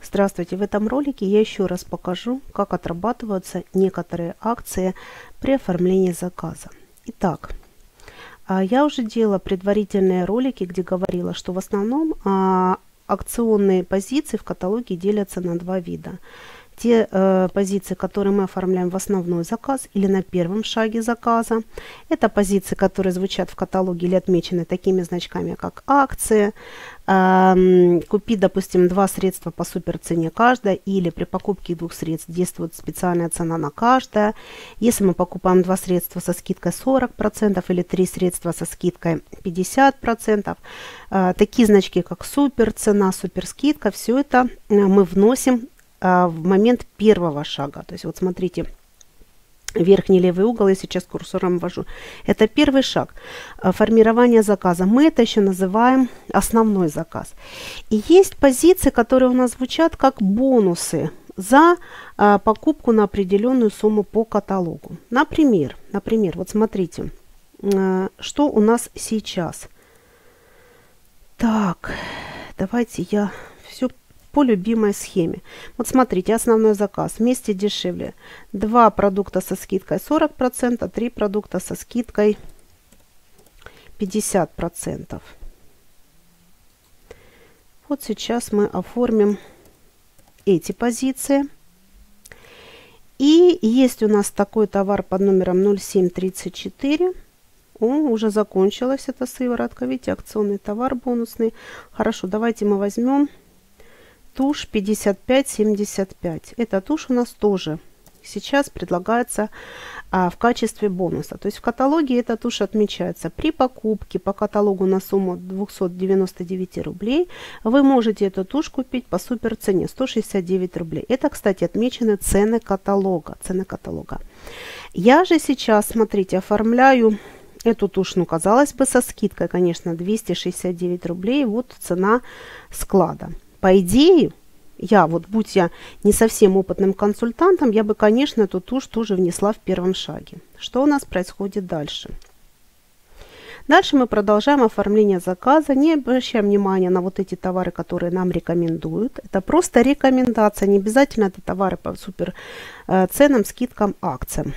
Здравствуйте! В этом ролике я еще раз покажу, как отрабатываются некоторые акции при оформлении заказа. Итак, я уже делала предварительные ролики, где говорила, что в основном акционные позиции в каталоге делятся на два вида. Те позиции, которые мы оформляем в основной заказ или на первом шаге заказа. Это позиции, которые звучат в каталоге или отмечены такими значками, как акции. Купить, допустим, 2 средства по суперцене каждая, или при покупке 2 средств действует специальная цена на каждое. Если мы покупаем 2 средства со скидкой 40% или 3 средства со скидкой 50%, такие значки, как суперцена, суперскидка, все это мы вносим в момент первого шага. То есть вот смотрите, верхний левый угол, я сейчас курсором ввожу. Это первый шаг формирования заказа. Мы это еще называем основной заказ. И есть позиции, которые у нас звучат как бонусы за покупку на определенную сумму по каталогу. Например, вот смотрите, что у нас сейчас. Так, давайте я все по любимой схеме. Вот смотрите, основной заказ. Вместе дешевле. 2 продукта со скидкой 40%, 3 продукта со скидкой 50%. Вот сейчас мы оформим эти позиции. И есть у нас такой товар под номером 0734. Уже закончилась эта сыворотка. Видите, акционный товар бонусный. Хорошо, давайте мы возьмем тушь 5575. Эта тушь у нас тоже сейчас предлагается в качестве бонуса. То есть в каталоге эта тушь отмечается. При покупке по каталогу на сумму 299 рублей вы можете эту тушь купить по супер цене 169 рублей. Это, кстати, отмечены цены каталога. Я же сейчас, смотрите, оформляю эту тушь, ну, казалось бы, со скидкой, конечно, 269 рублей. Вот цена склада. По идее, будь я не совсем опытным консультантом, я бы, конечно, эту тушь тоже внесла в первом шаге. Что у нас происходит дальше? Дальше мы продолжаем оформление заказа, не обращаем внимания на вот эти товары, которые нам рекомендуют. Это просто рекомендация, не обязательно это товары по супер ценам, скидкам, акциям.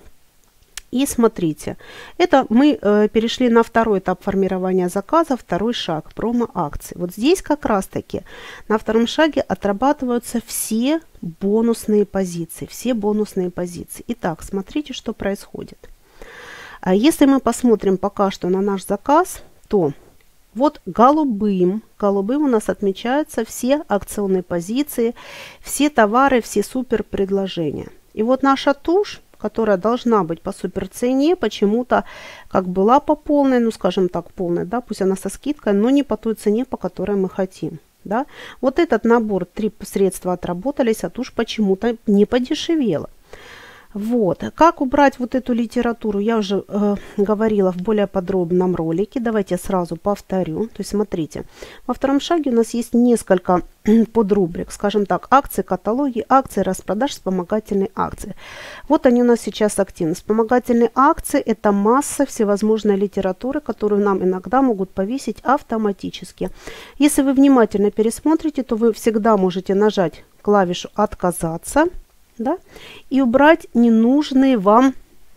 И смотрите, это мы перешли на второй этап формирования заказа, второй шаг, промо-акции. Вот здесь как раз-таки на втором шаге отрабатываются все бонусные позиции, Итак, смотрите, что происходит. Если мы посмотрим пока что на наш заказ, то вот голубым у нас отмечаются все акционные позиции, все товары, все супер предложения. И вот наша тушь, которая должна быть по суперцене, почему-то как была по полной, ну скажем так, полной, да, пусть она со скидкой, но не по той цене, по которой мы хотим, да. Вот этот набор, 3 средства отработались, а тушь почему-то не подешевела. Вот, как убрать вот эту литературу, я уже говорила в более подробном ролике, давайте я сразу повторю. То есть смотрите, во втором шаге у нас есть несколько подрубрик, скажем так, акции, каталоги, акции, распродаж, вспомогательные акции. Вот они у нас сейчас активны. Вспомогательные акции – это масса всевозможной литературы, которую нам иногда могут повесить автоматически. Если вы внимательно пересмотрите, то вы всегда можете нажать клавишу «Отказаться», да, и убрать ненужные вам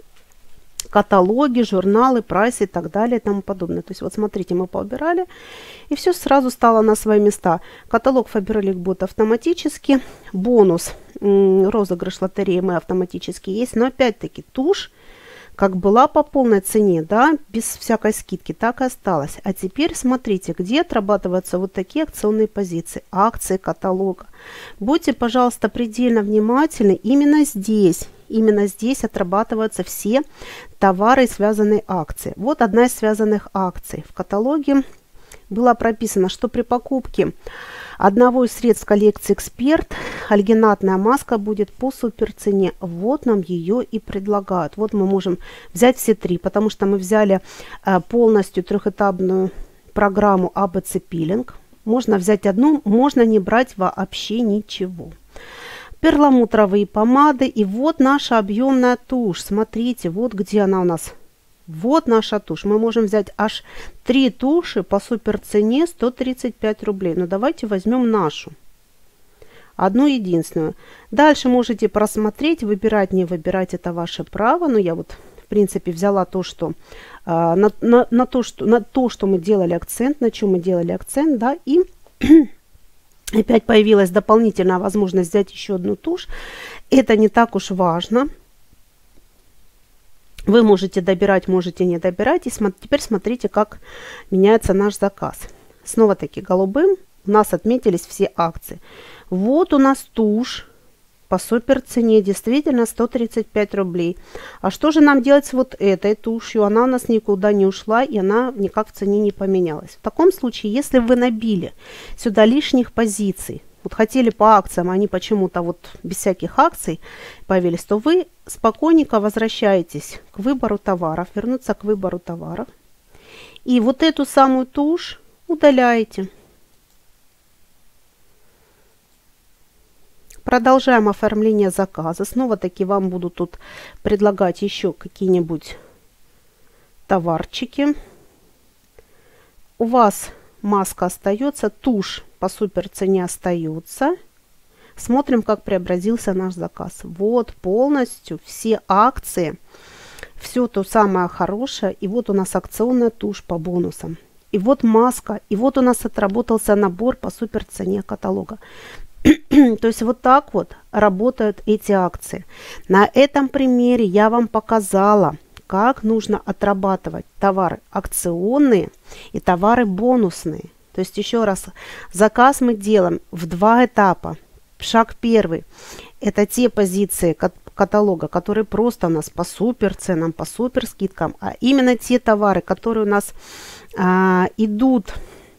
каталоги, журналы, прайсы и так далее и тому подобное. То есть вот смотрите, мы поубирали, и все сразу стало на свои места. Каталог Faberlic будет автоматически, бонус, розыгрыш лотереи мы автоматически есть, но опять-таки тушь, как была по полной цене, да, без всякой скидки, так и осталось. А теперь смотрите, где отрабатываются вот такие акционные позиции, акции каталога. Будьте, пожалуйста, предельно внимательны. Именно здесь отрабатываются все товары и связанные акции. Вот одна из связанных акций. В каталоге было прописано, что при покупке одного из средств коллекции «Эксперт» альгинатная маска будет по суперцене. Вот нам ее и предлагают. Вот мы можем взять все 3, потому что мы взяли полностью трехэтапную программу ABC Peeling. Можно взять одну, можно не брать вообще ничего. Перламутровые помады. И вот наша объемная тушь. Смотрите, вот где она у нас. Вот наша тушь. Мы можем взять аж 3 туши по суперцене 135 рублей. Но давайте возьмем нашу. Одну единственную. Дальше можете просмотреть, выбирать, не выбирать, это ваше право. Но я вот, в принципе, взяла то, что, на то, что мы делали акцент, на чем мы делали акцент, да, и опять появилась дополнительная возможность взять еще одну тушь. Это не так уж важно. Вы можете добирать, можете не добирать. И теперь смотрите, как меняется наш заказ. Снова-таки голубым у нас отметились все акции. Вот у нас тушь по супер цене, действительно 135 рублей. А что же нам делать с вот этой тушью? Она у нас никуда не ушла, и она никак в цене не поменялась. В таком случае, если вы набили сюда лишних позиций, вот хотели по акциям, они почему-то вот без всяких акций появились, то вы спокойненько возвращаетесь к выбору товаров, вернуться к выбору товаров. И вот эту самую тушь удаляете. Продолжаем оформление заказа. Снова-таки вам буду тут предлагать еще какие-нибудь товарчики. У вас маска остается, тушь по супер цене остается. Смотрим, как преобразился наш заказ. Вот полностью все акции, все то самое хорошее. И вот у нас акционная тушь по бонусам. И вот маска, и вот у нас отработался набор по супер цене каталога. То есть вот так вот работают эти акции. На этом примере я вам показала, как нужно отрабатывать товары акционные и товары бонусные. То есть еще раз, заказ мы делаем в два этапа. Шаг первый – это те позиции каталога, которые просто у нас по супер ценам, по супер скидкам, а именно те товары, которые у нас идут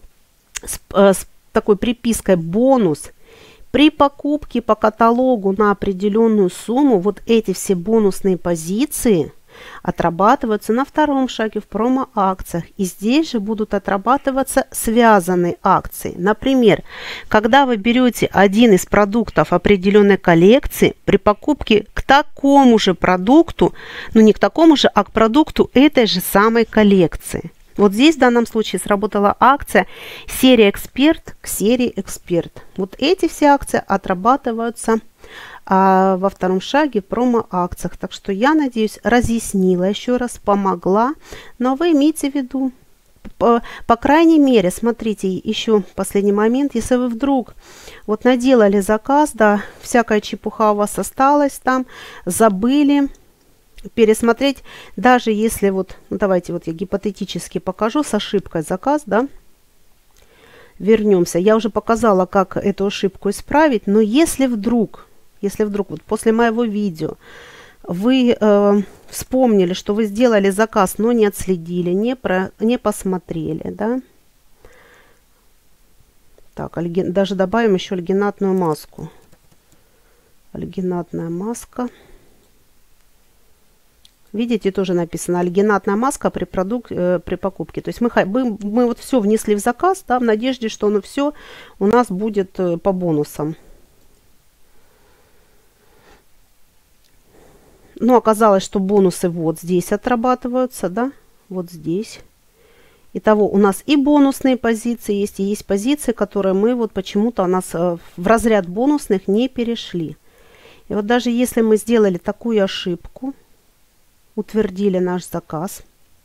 с такой припиской «бонус». При покупке по каталогу на определенную сумму вот эти все бонусные позиции отрабатываются на втором шаге в промо-акциях. И здесь же будут отрабатываться связанные акции. Например, когда вы берете один из продуктов определенной коллекции, при покупке к такому же продукту, ну не к такому же, а к продукту этой же самой коллекции. Вот здесь в данном случае сработала акция серия «Эксперт» к серии «Эксперт». Вот эти все акции отрабатываются во втором шаге в промо-акциях. Так что я надеюсь, разъяснила еще раз, помогла. Но вы имейте в виду, по крайней мере, смотрите, еще последний момент, если вы вдруг вот наделали заказ, да, всякая чепуха у вас осталась там, забыли, пересмотреть, даже если вот, ну, давайте вот я гипотетически покажу с ошибкой заказ, да, вернемся. Я уже показала, как эту ошибку исправить, но если вдруг вот после моего видео вы вспомнили, что вы сделали заказ, но не отследили, не посмотрели, да, так, даже добавим еще альгинатную маску. Альгинатная маска. Видите, тоже написано альгинатная маска при покупке. То есть мы вот все внесли в заказ, да, в надежде, что оно все у нас будет по бонусам. Но оказалось, что бонусы вот здесь отрабатываются, да, вот здесь. Итого у нас и бонусные позиции есть, и есть позиции, которые мы вот почему-то у нас в разряд бонусных не перешли. И вот даже если мы сделали такую ошибку, утвердили наш заказ,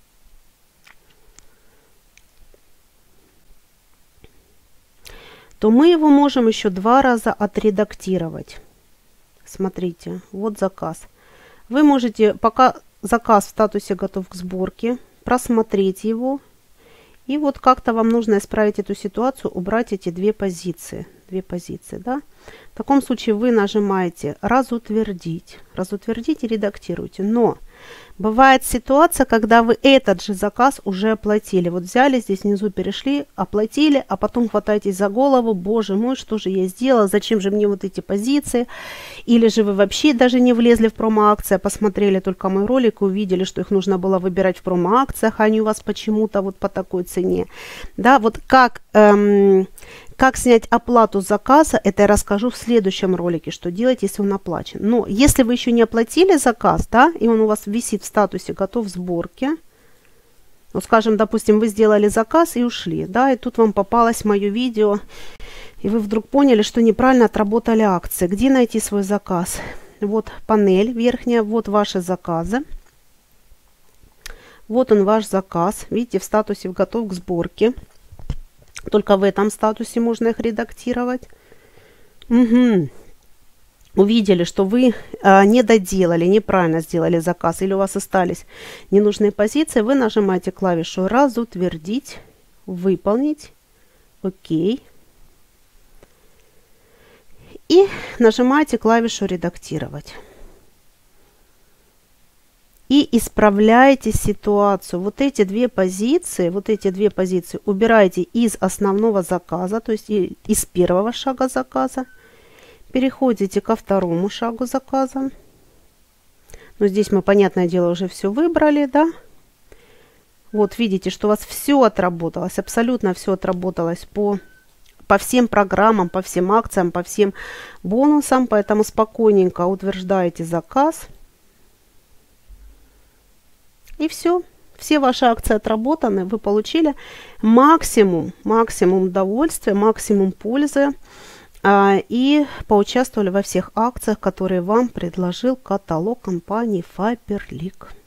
то мы его можем еще 2 раза отредактировать. Смотрите, вот заказ. Вы можете, пока заказ в статусе готов к сборке, просмотреть его. И вот как-то вам нужно исправить эту ситуацию, убрать эти две позиции, да. В таком случае вы нажимаете «Разутвердить», разутвердить и редактируйте. Но бывает ситуация, когда вы этот же заказ уже оплатили. Вот взяли, здесь внизу перешли, оплатили, а потом хватаетесь за голову: боже мой, что же я сделала, зачем же мне вот эти позиции? Или же вы вообще даже не влезли в промо-акции, а посмотрели только мой ролик и увидели, что их нужно было выбирать в промо-акциях, а они у вас почему-то вот по такой цене. Да, вот как снять оплату заказа, это я расскажу в следующем ролике, что делать, если он оплачен. Но если вы еще не оплатили заказ, да, и он у вас висит в статусе «Готов к сборке», Вот, скажем, допустим, вы сделали заказ и ушли, да, и тут вам попалось мое видео, и вы вдруг поняли, что неправильно отработали акции. Где найти свой заказ? Вот панель верхняя, вот ваши заказы. Вот он ваш заказ. Видите, в статусе «Готов к сборке». Только в этом статусе можно их редактировать. Угу. Увидели, что вы не доделали, неправильно сделали заказ, или у вас остались ненужные позиции, вы нажимаете клавишу «Разутвердить», «Выполнить», «Ок». И нажимаете клавишу «Редактировать». И исправляете ситуацию. Вот эти две позиции убираете из основного заказа, то есть из первого шага заказа. Переходите ко второму шагу заказа. Но здесь мы, понятное дело, уже все выбрали, да? Вот видите, что у вас все отработалось, абсолютно все отработалось по всем программам, по всем акциям, по всем бонусам. Поэтому спокойненько утверждаете заказ. И все. Все ваши акции отработаны. Вы получили максимум удовольствия, максимум пользы. И поучаствовали во всех акциях, которые вам предложил каталог компании Faberlic.